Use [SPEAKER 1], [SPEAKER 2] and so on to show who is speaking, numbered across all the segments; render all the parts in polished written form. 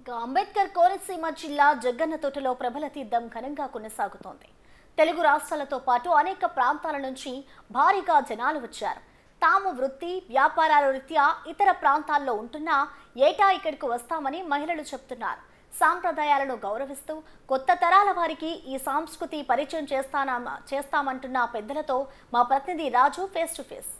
[SPEAKER 1] అంబేద్కర్ కోనసీమ జిల్లా జగ్గన్నతోటలో ప్రబల తీర్థం ఘనంగా కొనసాగుతోంది. తెలుగు రాష్ట్రాలతో పాటు అనేక ప్రాంతాల నుంచి భారీగా జనాలు వచ్చారు. తాము వృత్తి వ్యాపారాల రీత్యా ఇతర ప్రాంతాల్లో ఉంటున్నా ఏటా ఇక్కడికి వస్తామని మహిళలు చెబుతున్నారు. సాంప్రదాయాలను గౌరవిస్తూ కొత్త తరాల వారికి ఈ సంస్కృతి పరిచయం చేస్తామంటున్న పెద్దలతో మా ప్రతినిధి రాజు ఫేస్ టు ఫేస్.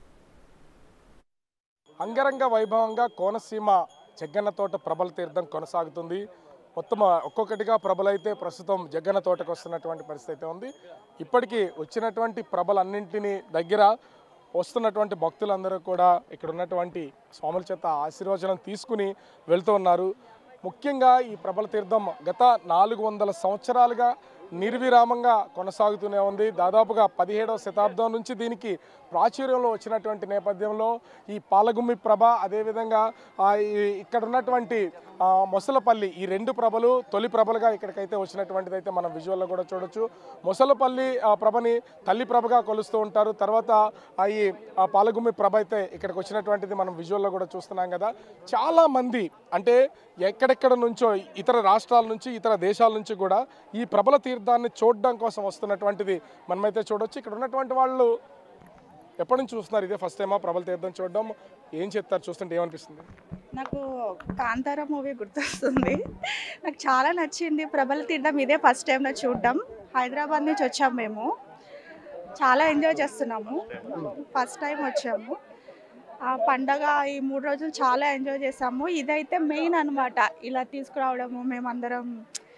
[SPEAKER 2] అంగరంగ వైభవంగా కోనసీమ జగ్గన్నతోట ప్రబల తీర్థం కొనసాగుతుంది. మొత్తం ఒక్కొక్కటిగా ప్రబలైతే ప్రస్తుతం జగ్గన్న తోటకు వస్తున్నటువంటి పరిస్థితి ఉంది. ఇప్పటికీ వచ్చినటువంటి ప్రబలన్నింటినీ దగ్గర వస్తున్నటువంటి భక్తులందరూ కూడా ఇక్కడ ఉన్నటువంటి స్వాముల చేత ఆశీర్వచనం తీసుకుని వెళ్తూ ఉన్నారు. ముఖ్యంగా ఈ ప్రబల తీర్థం గత 400 సంవత్సరాలుగా నిర్విరామంగా కొనసాగుతూనే ఉంది. దాదాపుగా 17వ శతాబ్దం నుంచి దీనికి ప్రాచుర్యంలో వచ్చినటువంటి నేపథ్యంలో ఈ పాలగుమ్మి ప్రభ, అదేవిధంగా ఇక్కడ ఉన్నటువంటి మొసలపల్లి, ఈ రెండు ప్రభలు తొలి ప్రభలుగా ఇక్కడికైతే వచ్చినటువంటిది అయితే మనం విజువల్లో కూడా చూడొచ్చు. మొసలపల్లి ప్రభని తల్లి ప్రభగా కొలుస్తూ ఉంటారు. తర్వాత ఈ పాలగుమ్మి ప్రభ అయితే ఇక్కడికి వచ్చినటువంటిది మనం విజువల్లో కూడా చూస్తున్నాం కదా. చాలామంది అంటే ఎక్కడెక్కడ నుంచో ఇతర రాష్ట్రాల నుంచి ఇతర దేశాల నుంచి కూడా ఈ ప్రబల తీర్థాన్ని చూడడం కోసం వస్తున్నటువంటిది మనమైతే చూడొచ్చు. ఇక్కడ ఉన్నటువంటి వాళ్ళు ఎప్పటి నుంచి చూస్తున్నారు? ఇదే ఫస్ట్ టైమా ప్రబల తీర్థం చూడడం? ఏం చెప్తారు చూస్తుంటే, ఏమనిపిస్తుంది?
[SPEAKER 3] నాకు కాంతార మూవీ గుర్తొస్తుంది. నాకు చాలా నచ్చింది ప్రబల తీర్థం. ఇదే ఫస్ట్ టైం చూడడం. హైదరాబాద్ నుంచి వచ్చాము, మేము చాలా ఎంజాయ్ చేస్తున్నాము. ఫస్ట్ టైం వచ్చాము. ఆ పండగ ఈ 3 రోజులు చాలా ఎంజాయ్ చేసాము. ఇదైతే మెయిన్ అనమాట, ఇలా తీసుకురావడము. మేమందరం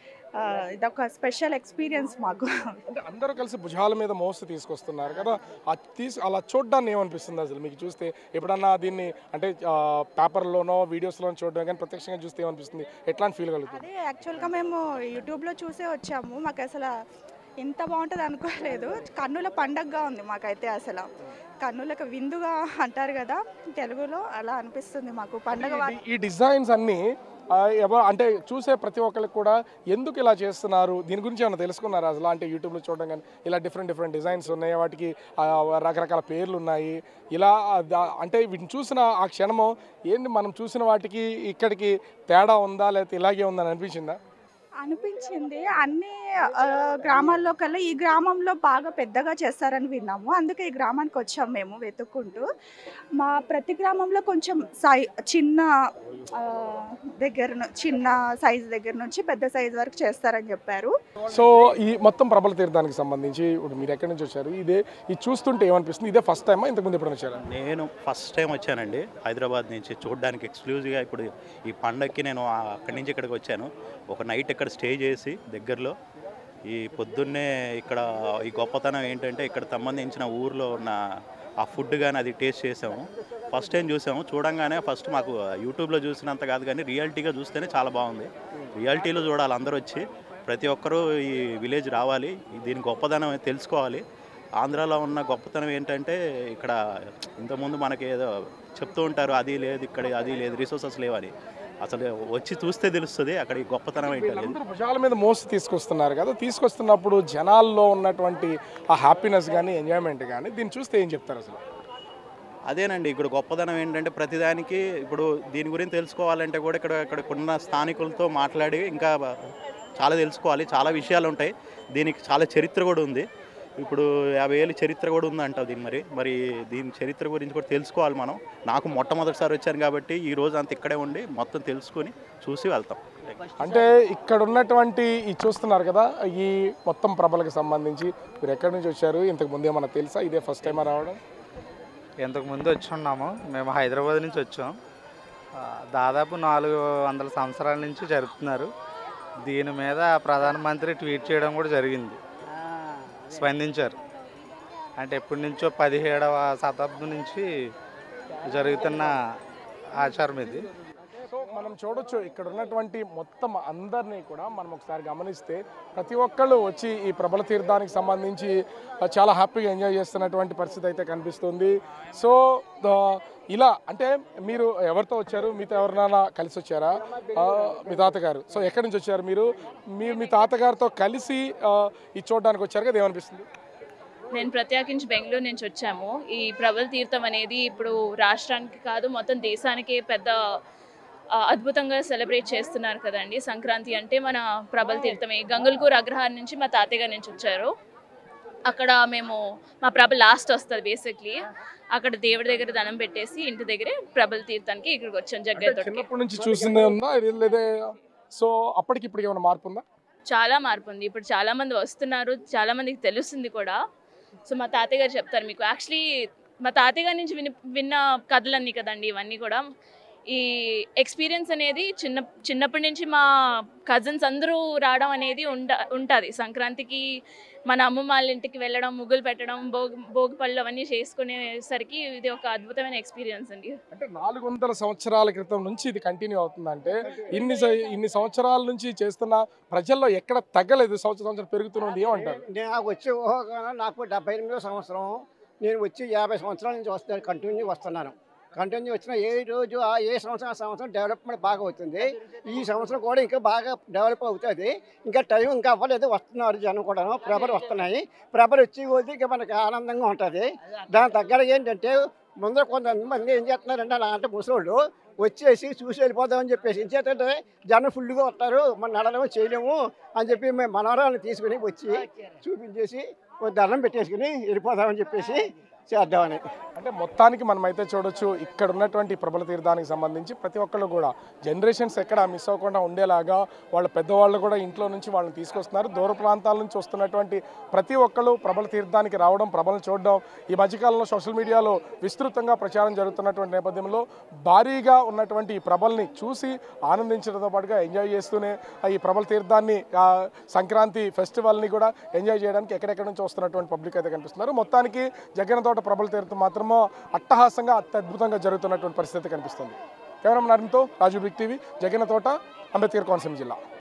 [SPEAKER 3] ఇదొక స్పెషల్ ఎక్స్పీరియన్స్ మాకు.
[SPEAKER 2] అంటే అందరూ కలిసి భుజాల మీద మోస్తూ తీసుకొస్తున్నారు కదా, అలా చూడడాన్ని ఏమనిపిస్తుంది అసలు మీకు చూస్తే? ఎప్పుడన్నా దీన్ని అంటే పేపర్లోనో వీడియోస్లోనో చూడడం కానీ ప్రత్యక్షంగా చూస్తే ఏమనిపిస్తుంది? ఎట్లాంటి ఫీల్ కలుగుతుంది?
[SPEAKER 3] అదే యాక్చువల్గా మేము యూట్యూబ్లో చూసే వచ్చాము. మాకు అసలు ఇంత బాగుంటుంది అనుకోలేదు. కన్నుల పండగగా ఉంది మాకైతే. అసలు కన్నులకు విందుగా అంటారు కదా తెలుగులో, అలా అనిపిస్తుంది మాకు పండగ.
[SPEAKER 2] ఈ డిజైన్స్ అన్నీ అంటే చూసే ప్రతి ఒక్కరికి కూడా ఎందుకు ఇలా చేస్తున్నారు, దీని గురించి ఏమైనా తెలుసుకున్నారు అసలు? అంటే యూట్యూబ్లో చూడడం కానీ ఇలా డిఫరెంట్ డిజైన్స్ ఉన్నాయి, వాటికి రకరకాల పేర్లు ఉన్నాయి. ఇలా అంటే వీటిని చూసిన ఆ క్షణము ఏంటి, మనం చూసిన వాటికి ఇక్కడికి తేడా ఉందా లేకపోతే ఇలాగే ఉందని అనిపించిందా?
[SPEAKER 3] అనిపించింది. అన్ని గ్రామాల్లో కల్లా ఈ గ్రామంలో బాగా పెద్దగా చేస్తారని విన్నాము. అందుకే ఈ గ్రామానికి వచ్చాము మేము వెతుక్కుంటూ. మా ప్రతి గ్రామంలో కొంచెం చిన్న సైజు దగ్గర నుంచి పెద్ద సైజు వరకు చేస్తారని చెప్పారు.
[SPEAKER 2] సో ఈ మొత్తం ప్రబల తీర్థానికి సంబంధించి ఇప్పుడు మీరు ఎక్కడి నుంచి వచ్చారు? ఇది చూస్తుంటే ఏమనిపిస్తుంది? ఇదే ఫస్ట్ టైమా, ఇంతకుముందు ఎప్పుడు వచ్చారా?
[SPEAKER 4] నేను ఫస్ట్ టైం వచ్చానండి హైదరాబాద్ నుంచి చూడడానికి ఎక్స్క్లూజివ్గా. ఇప్పుడు ఈ పండగకి నేను అక్కడి నుంచి ఇక్కడికి వచ్చాను. ఒక నైట్ ఇక్కడ స్టే చేసి దగ్గరలో ఈ పొద్దున్నే ఇక్కడ ఈ గొప్పతనం ఏంటంటే ఇక్కడ సంబంధించిన ఊర్లో ఉన్న ఆ ఫుడ్ కానీ అది టేస్ట్ చేసాము. ఫస్ట్ టైం చూసాము. చూడంగానే ఫస్ట్ మాకు యూట్యూబ్లో చూసినంత కాదు కానీ రియాలిటీగా చూస్తేనే చాలా బాగుంది. రియాలిటీలో చూడాలి, అందరూ వచ్చి ప్రతి ఒక్కరూ ఈ విలేజ్ రావాలి, దీని గొప్పతనం తెలుసుకోవాలి. ఆంధ్రాలో ఉన్న గొప్పతనం ఏంటంటే ఇక్కడ ఇంతకుముందు మనకి ఏదో చెప్తూ ఉంటారు, అది లేదు ఇక్కడ, అది లేదు, రిసోర్సెస్ లేవని. అసలు వచ్చి చూస్తే తెలుస్తుంది అక్కడ గొప్పతనం ఏంటంటే.
[SPEAKER 2] భుజాల మీద మోసి తీసుకొస్తున్నారు కదా, తీసుకొస్తున్నప్పుడు జనాల్లో ఉన్నటువంటి ఆ హ్యాపీనెస్ కానీ ఎంజాయ్మెంట్ కానీ దీన్ని చూస్తే ఏం చెప్తారు అసలు?
[SPEAKER 4] అదేనండి, ఇక్కడ గొప్పతనం ఏంటంటే ప్రతిదానికి ఇప్పుడు దీని గురించి తెలుసుకోవాలంటే కూడా ఇక్కడ ఉన్న స్థానికులతో మాట్లాడి ఇంకా చాలా తెలుసుకోవాలి. చాలా విషయాలు ఉంటాయి. దీనికి చాలా చరిత్ర కూడా ఉంది. ఇప్పుడు 50 ఏళ్ళ చరిత్ర కూడా ఉందంట దీన్ని. మరి దీని చరిత్ర గురించి కూడా తెలుసుకోవాలి మనం. నాకు మొట్టమొదటిసారి వచ్చాను కాబట్టి ఈ రోజు అంత ఇక్కడే ఉండి మొత్తం తెలుసుకొని చూసి వెళ్తాం.
[SPEAKER 2] అంటే ఇక్కడ ఉన్నటువంటి ఈ చూస్తున్నారు కదా, ఈ మొత్తం ప్రభలకు సంబంధించి మీరు ఎక్కడి నుంచి వచ్చారు? ఇంతకు ముందు ఏమన్నా తెలుసా? ఇదే ఫస్ట్ టైమా రావడం?
[SPEAKER 5] ఇంతకుముందు వచ్చి ఉన్నాము. మేము హైదరాబాద్ నుంచి వచ్చాం. దాదాపు 400 సంవత్సరాల నుంచి జరుపుతున్నారు. దీని మీద ప్రధానమంత్రి ట్వీట్ చేయడం కూడా జరిగింది, స్పందించారు. అంటే ఎప్పటి నుంచో 17వ శతాబ్దం నుంచి జరుగుతున్న ఆచారం ఇది.
[SPEAKER 2] సో మనం చూడొచ్చు ఇక్కడ ఉన్నటువంటి మొత్తం అందరినీ కూడా మనం ఒకసారి గమనిస్తే ప్రతి ఒక్కళ్ళు వచ్చి ఈ ప్రబల తీర్థానికి సంబంధించి చాలా హ్యాపీగా ఎంజాయ్ చేస్తున్నటువంటి పరిస్థితి అయితే కనిపిస్తుంది. సో ఇలా అంటే మీరు ఎవరితో వచ్చారు? మీతో ఎవరినైనా కలిసి వచ్చారా? మీ తాతగారు. సో ఎక్కడి నుంచి వచ్చారు మీరు? మీ తాతగారితో కలిసి ఇది చూడడానికి వచ్చారు కదా, ఏమనిపిస్తుంది?
[SPEAKER 6] నేను ప్రత్యేకించి బెంగళూరు నుంచి వచ్చాము. ఈ ప్రబల తీర్థం అనేది ఇప్పుడు రాష్ట్రానికి కాదు మొత్తం దేశానికి పెద్ద అద్భుతంగా సెలబ్రేట్ చేస్తున్నారు కదండి. సంక్రాంతి అంటే మన ప్రబల తీర్థమే. గంగులకూరు అగ్రహారం నుంచి మా తాతయ్య గారి నుంచి వచ్చారు. అక్కడ మేము మా ప్రభ లాస్ట్ వస్తుంది బేసిక్లీ. అక్కడ దేవుడి దగ్గర దండం పెట్టేసి ఇంటి దగ్గరే ప్రబల తీర్థానికి ఇక్కడికి వచ్చాం. జగ్గతోటి
[SPEAKER 2] చిన్నప్పటి నుంచి చూసిందే ఉందా లేదా? సో అప్పటికి ఇప్పటికి ఏమైనా మార్పు ఉందా?
[SPEAKER 6] చాలా మార్పు ఉంది. ఇప్పుడు చాలా మంది వస్తున్నారు, చాలా మందికి తెలుస్తుంది కూడా. సో మా తాతయ్య గారు చెప్తారు మీకు. యాక్చువల్లీ మా తాతయ్య గారి నుంచి విన్న కథలన్నీ కదండి ఇవన్నీ కూడా. ఈ ఎక్స్పీరియన్స్ అనేది చిన్నప్పటి నుంచి మా కజిన్స్ అందరూ రావడం అనేది ఉంటుంది. సంక్రాంతికి మన అమ్మమ్మ వాళ్ళ ఇంటికి వెళ్ళడం, ముగ్గులు పెట్టడం, భోగి పళ్ళు అవన్నీ చేసుకునేసరికి ఇది ఒక అద్భుతమైన ఎక్స్పీరియన్స్ అండి.
[SPEAKER 2] అంటే 400 సంవత్సరాల క్రితం నుంచి ఇది కంటిన్యూ అవుతుందంటే ఇన్ని సంవత్సరాల నుంచి చేస్తున్న ప్రజల్లో ఎక్కడ తగ్గలేదు. సంవత్సరం పెరుగుతున్నది ఏమంటారు?
[SPEAKER 7] నాకు వచ్చే నాకు 78వ సంవత్సరం. నేను వచ్చి 50 సంవత్సరాల నుంచి కంటిన్యూ వస్తున్నాను. కంటిన్యూ వచ్చిన ఏ రోజు ఏ సంవత్సరం డెవలప్మెంట్ బాగా అవుతుంది. ఈ సంవత్సరం కూడా ఇంకా బాగా డెవలప్ అవుతుంది. ఇంకా టైం ఇంకా అవ్వలేదు, వస్తున్నారు జనం కూడా. ప్రభలు వస్తున్నాయి. ప్రభలు వచ్చి కొద్దీ ఇంకా మనకి ఆనందంగా ఉంటుంది. దాని దగ్గర ఏంటంటే ముందర కొంతమంది ఏం చేస్తున్నారంటే అలాంటి ముసలోళ్ళు వచ్చేసి చూసి వెళ్ళిపోదామని చెప్పేసి ఏంటంటే జనం ఫుల్గా వస్తారు, మనం నడలేమో చేయలేము అని చెప్పి మేము మనవరాలను తీసుకుని వచ్చి చూపించేసి దండం పెట్టేసుకుని వెళ్ళిపోదామని చెప్పేసి చేద్దామని.
[SPEAKER 2] అంటే మొత్తానికి మనమైతే చూడొచ్చు ఇక్కడ ఉన్నటువంటి ప్రబల తీర్థానికి సంబంధించి ప్రతి ఒక్కళ్ళు కూడా జనరేషన్స్ ఎక్కడ మిస్ అవ్వకుండా ఉండేలాగా వాళ్ళ పెద్దవాళ్ళు కూడా ఇంట్లో నుంచి వాళ్ళని తీసుకొస్తున్నారు. దూర ప్రాంతాల నుంచి వస్తున్నటువంటి ప్రతి ఒక్కళ్ళు ప్రబల తీర్థానికి రావడం, ప్రభలను చూడడం ఈ మధ్యకాలంలో సోషల్ మీడియాలో విస్తృతంగా ప్రచారం జరుగుతున్నటువంటి నేపథ్యంలో భారీగా ఉన్నటువంటి ఈ ప్రభల్ని చూసి ఆనందించడంతో పాటుగా ఎంజాయ్ చేస్తూనే ఈ ప్రబల తీర్థాన్ని సంక్రాంతి ఫెస్టివల్ని కూడా ఎంజాయ్ చేయడానికి ఎక్కడెక్కడి నుంచి వస్తున్నటువంటి పబ్లిక్ అయితే కనిపిస్తున్నారు. మొత్తానికి జగ్గన్నతోట ప్రబల తీర్థం మాత్రమే అట్టహాసంగా అత్యద్భుతంగా జరుగుతున్నటువంటి పరిస్థితి కనిపిస్తుంది. కెమెరామెన్ అరుణ్తో రాజు బిగ్ టీవీ, జగ్గన్నతోట, అంబేద్కర్ కోనసీమ జిల్లా.